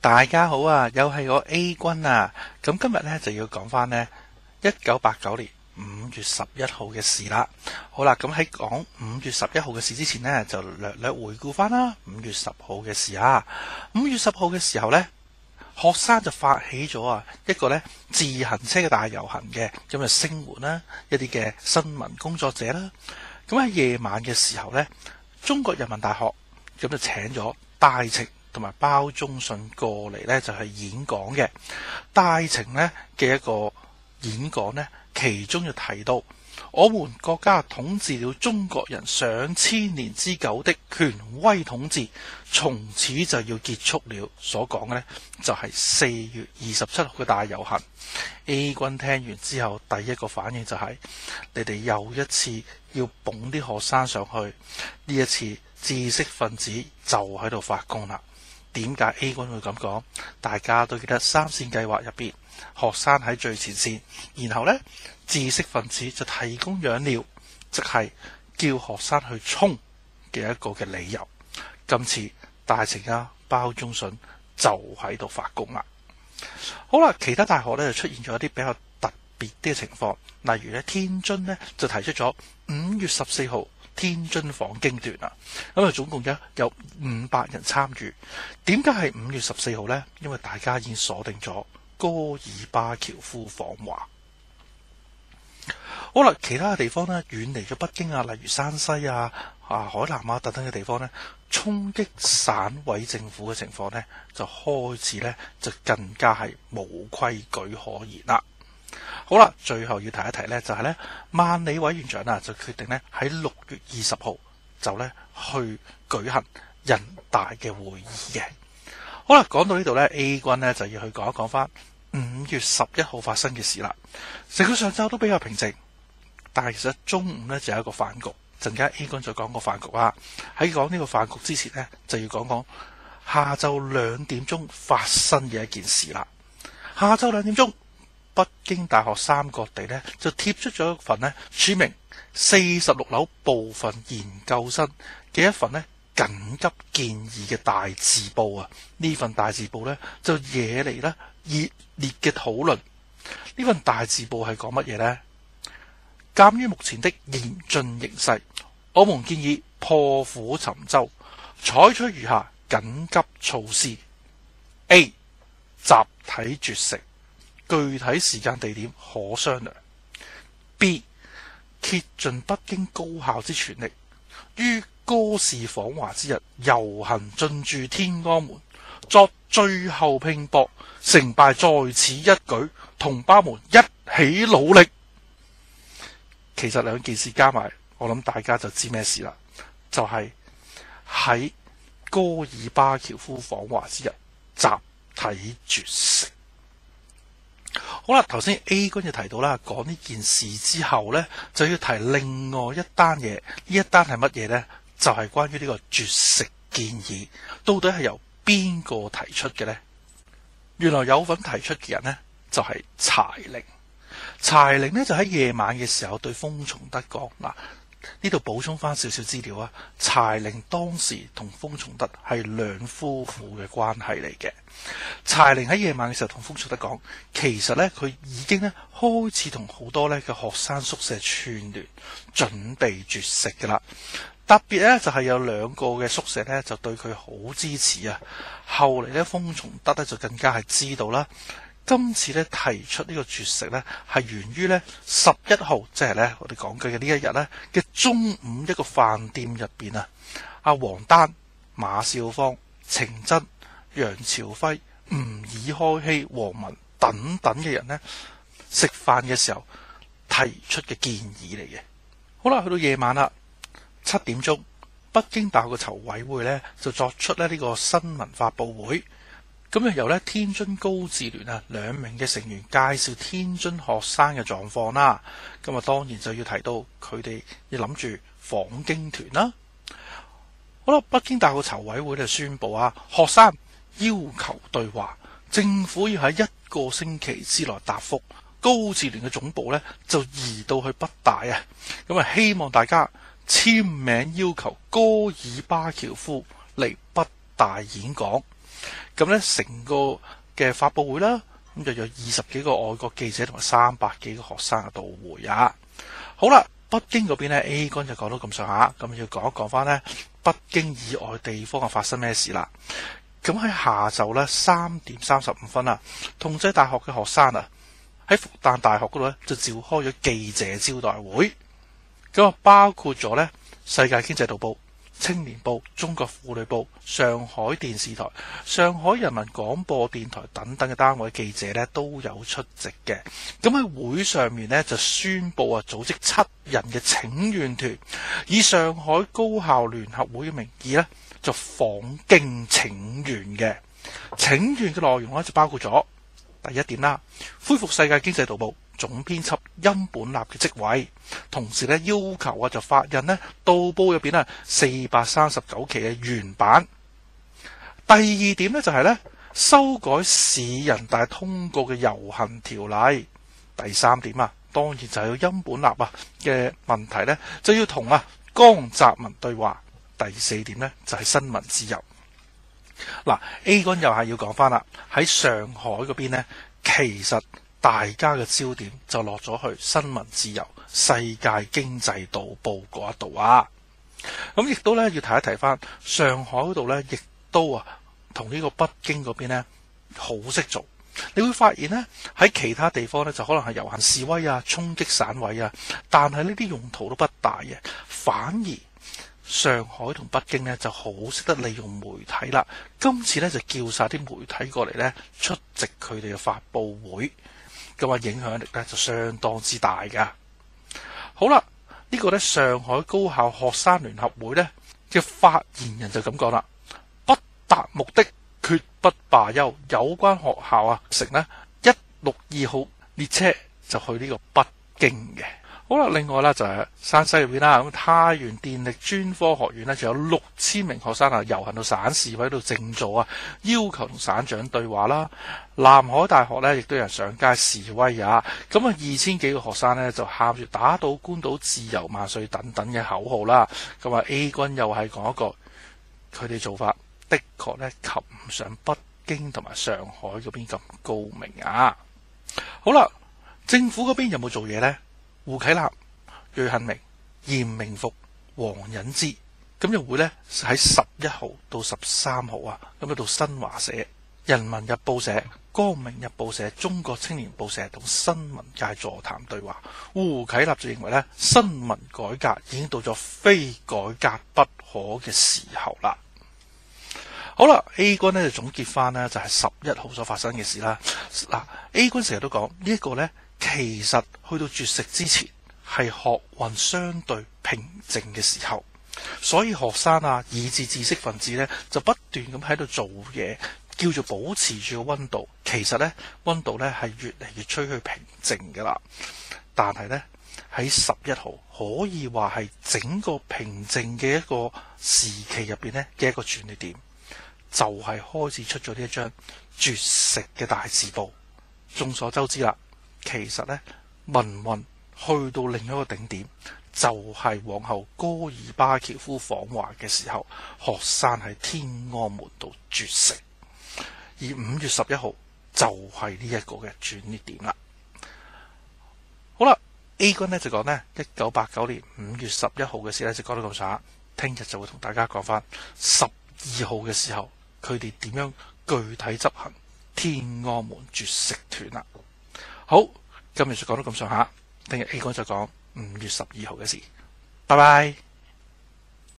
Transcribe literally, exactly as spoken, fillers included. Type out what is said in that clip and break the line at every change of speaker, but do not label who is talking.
大家好啊，又係我 A 君啊。咁今日咧就要講翻呢一九八九年五月十一號嘅事啦。好啦，咁喺講五月十一號嘅事之前呢，就略略回顧翻啦五月十號嘅事啊。五月十號嘅時候呢，學生就發起咗啊一個呢自行車嘅大遊行嘅，咁就聲援啦一啲嘅新聞工作者啦。咁喺夜晚嘅時候呢，中國人民大學咁就請咗戴晴同埋包忠信過嚟呢，就係演講嘅。戴晴呢嘅一個演講呢，其中就提到我們國家統治了中國人上千年之久的權威統治，從此就要結束了。所講嘅呢，就係四月二十七號嘅大遊行。A 君聽完之後，第一個反應就係、是、你哋又一次要捧啲學生上去，呢一次知識分子就喺度發功啦。點解 A 君會咁講？大家都記得三線計劃入邊，學生喺最前線，然後呢，知識分子就提供養料，即係叫學生去衝嘅一個嘅理由。今次戴晴啊、包忠信就喺度發功啦。好啦，其他大學呢就出現咗一啲比較特別啲嘅情況，例如呢，天津呢就提出咗五月十四號天津訪京團啊，咁啊總共有有五百人參與。點解係五月十四號呢？因為大家已經鎖定咗戈爾巴喬夫訪華。好啦，其他嘅地方呢，遠離咗北京啊，例如山西啊、啊海南啊等等嘅地方呢，衝擊省委政府嘅情況呢，就開始呢，就更加係冇規矩可言啦。好啦，最後要提一提呢，就係呢萬里委員長啊，就決定呢喺六月二十號就呢去舉行人大嘅會議嘅。好啦，講到呢度呢 A 君呢就要去講一講翻五月十一號發生嘅事啦。成個上晝都比較平靜，但係其實中午呢就有一個飯局，陣間 A 君再講個飯局啊。喺講呢個飯局之前呢，就要講講下晝兩點鐘發生嘅一件事啦。下晝兩點鐘。北京大學三角地呢就貼出咗一份呢署名四十六樓部分研究生嘅一份呢緊急建議嘅大字報啊！呢份大字報呢就惹嚟呢熱烈嘅討論。呢份大字報係講乜嘢呢？鑒於目前的嚴峻形勢，我們建議破釜沉舟，採取如下緊急措施。A. 集體絕食。具體時間地點可商量。B. 竭盡北京高校之全力，於戈氏訪華之日遊行進駐天安門，作最後拼搏，成敗在此一舉，同胞們一起努力。其實兩件事加埋，我諗大家就知咩事啦，就係、是、喺戈爾巴喬夫訪華之日集體絕食。好啦，頭先 A 君就提到啦，講呢件事之後呢，就要提另外一單嘢。呢一單係乜嘢呢？就係、是、關於呢個絕食建議，到底係由邊個提出嘅呢？原來有份提出嘅人呢，就係、是、柴玲。柴玲呢，就喺夜晚嘅時候對封從德講嗱。呢度補充翻少少資料啊，柴玲當時同封從德係兩夫婦嘅關係嚟嘅。柴玲喺夜晚嘅時候同封從德講，其實呢，佢已經呢開始同好多呢嘅學生宿舍串聯，準備絕食噶啦。特別呢，就係、是、有兩個嘅宿舍呢，就對佢好支持啊。後嚟呢，封從德呢，就更加係知道啦。今次咧提出呢個絕食咧，係源於咧十一號，即係咧我哋講嘅呢一日咧嘅中午，一個飯店入邊啊，阿王丹、馬少芳、程真、楊朝輝、吳爾開希、黃文等等嘅人呢，食飯嘅時候提出嘅建議嚟嘅。好啦，去到夜晚啦，七點鐘，北京大學嘅籌委會咧就作出咧呢個新聞發佈會。咁啊，由咧天津高智聯啊兩名嘅成員介紹天津學生嘅狀況啦。咁啊，當然就要提到佢哋要諗住訪京團啦。好啦，北京大學籌委會就宣布啊，學生要求對話，政府要喺一個星期之內答覆。高智聯嘅總部呢就移到去北大啊。咁啊，希望大家簽名要求戈爾巴喬夫嚟北大演講。 咁呢成個嘅發佈會啦，咁就有二十幾個外國記者同埋三百幾個學生嘅到會啊。好啦，北京嗰邊呢 A 君就講到咁上下，咁要講一講翻呢北京以外地方啊發生咩事啦。咁喺下晝呢三點三十五分啊，同濟大學嘅學生啊喺復旦大學嗰度呢就召開咗記者招待會，咁啊包括咗呢世界經濟導報、青年報、中國婦女報、上海電視台、上海人民廣播電台等等嘅單位記者呢都有出席嘅。咁喺會上面呢，就宣布啊組織七人嘅請願團，以上海高校聯合會嘅名義呢，就訪京請願嘅。請願嘅內容呢，就包括咗第一點啦，恢復世界經濟導報總編輯殷本立嘅職位，同時咧要求啊就發印呢導報入邊啊四百三十九期嘅原版。第二點呢，就係呢修改市人大通過嘅遊行條例。第三點啊，當然就係有殷本立啊嘅問題呢，就要同啊江澤民對話。第四點呢，就係新聞自由。嗱 A 君又係要講翻啦，喺上海嗰邊呢，其實大家嘅焦點就落咗去新聞自由、世界經濟導報嗰一度啊。咁亦都咧要提一提翻，上海嗰度咧亦都啊同呢個北京嗰邊呢好識做。你會發現呢，喺其他地方呢，就可能係遊行示威啊、衝擊省委啊，但係呢啲用途都不大嘅，反而上海同北京呢就好識得利用媒體啦。今次呢，就叫晒啲媒體過嚟呢出席佢哋嘅發佈會，咁啊影響力呢就相當之大噶。好啦，呢個呢上海高校學生聯合會呢嘅發言人就咁講啦：不達目的決不罷休。有關學校啊乘呢一六二號列車就去呢個北京嘅。好啦，另外啦就係山西入邊啦，咁太原電力專科學院呢，就有六千名學生啊遊行到省市委度靜坐啊，要求同省長對話啦。南海大學呢，亦都有人上街示威啊，咁啊二千幾個學生呢，就喊住打倒官倒自由萬歲等等嘅口號啦。咁啊 A 君又係講一個，佢哋做法的確呢，及唔上北京同埋上海嗰邊咁高明啊。好啦，政府嗰邊有冇做嘢呢？胡啟立、芮杏明、嚴明復、黃隱之，咁就會呢喺十一號到十三號啊，咁就到新華社、人民日報社、光明日報社、中國青年報社同新聞界座談對話。胡啟立就認為呢，新聞改革已經到咗非改革不可嘅時候啦。好啦 ，A 君呢就總結翻呢，就係十一號所發生嘅事啦。嗱 ，A 君成日都講呢一個呢。其實去到絕食之前係學運相對平靜嘅時候，所以學生啊以至知識分子呢，就不斷咁喺度做嘢，叫做保持住個溫度。其實呢，溫度呢係越嚟越趨去平靜噶啦。但係呢，喺十一號可以話係整個平靜嘅一個時期入邊呢嘅一個轉捩點，就係、是、開始出咗呢一張絕食嘅大字報。眾所周知啦。其實呢，民運去到另一個頂點，就係、是、往後戈爾巴喬夫訪華嘅時候，學生喺天安門度絕食，而五月十一號就係呢一個嘅轉捩點啦。好啦 ，A 君呢就講呢，一九八九年五月十一號嘅事呢，就講到咁上下，聽日就會同大家講翻十二號嘅時候，佢哋點樣具體執行天安門絕食團啦。好，今日就講到咁上下，聽日 A 君就講五月十二號嘅事，拜拜。